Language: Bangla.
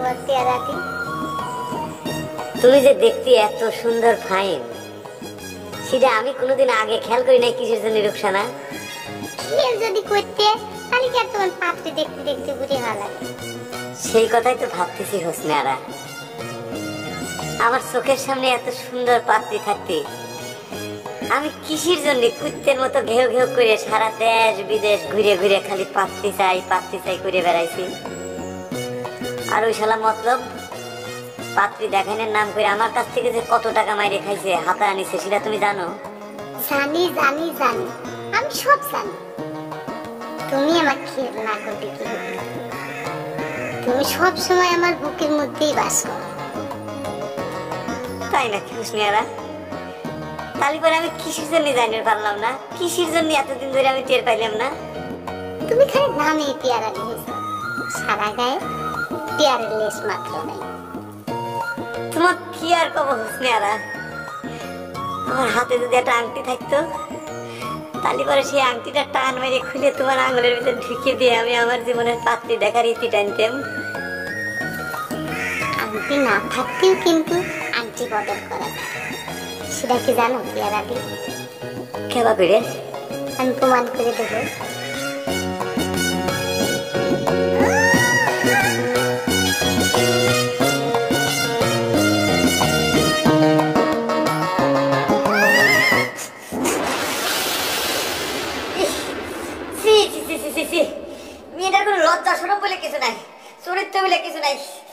আমার পেয়ারাটি। তুমি যে দেখতে এত সুন্দর ফাইন, সেটা আমি কোনোদিন আগে খেয়াল করি নাই। কিসের জন্য রুকসানা? খেয়াল যদি করতে তাহলে কি আর তোমার পাত্রে দেখতে দেখতে বুড়ি হওয়া লাগে? সেই কথাই তো ভাবতেছি হোসনে আরা। আমার চোখের সামনে এত সুন্দর পাত্রী থাকতে আমি কিসের জন্য কুত্তের মতো ঘেউ ঘেউ করে সারা দেশ বিদেশ ঘুরে ঘুরে খালি পাত্রী চাই করে বেড়াইছি। আর ওই শালা মতলব পাত্রী দেখানোর নাম করে আমার কাছ থেকে যে কত টাকা মাইরে খাইছে, হাতা আনিছে, সেটা তুমি জানো? জানি জানি জানি, আমি সব জানি। তুমি আমার খেয়াল না করবে কি হবে? তুমি সব সময় আমার বুকের মধ্যেই বাস করো। তাই নাকি হোসনিয়ারা? তাহলে পরে আমি কিসের জন্য জানিয়ে পারলাম না? কিসের জন্য এতদিন ধরে আমি টের পাইলাম না? তুমি খালি নামে পেয়ারা দিয়েছো, সারা গায়ে পেয়ারের লেশ মাত্র নাই। তোমার কি আর কব হোসনিয়ারা, আমার হাতে যদি একটা আংটি থাকতো তাহলে পরে সেই আংটিটা টান মেরে খুলে তোমার আঙুলের ভিতরে ঢুকিয়ে দিয়ে আমি আমার জীবনের পাত্রী দেখার ইতি টানতাম। আংটি না থাকতেও কিন্তু আংটি বদল করা যায়, সেটা কি জানো পেয়ারাটি? খেলা করে আমি প্রমাণ করে দেবো। মেয়েটার কোনো লজ্জা সরম বলে কিছু নাই, চরিত্র বলে কিছু নাই।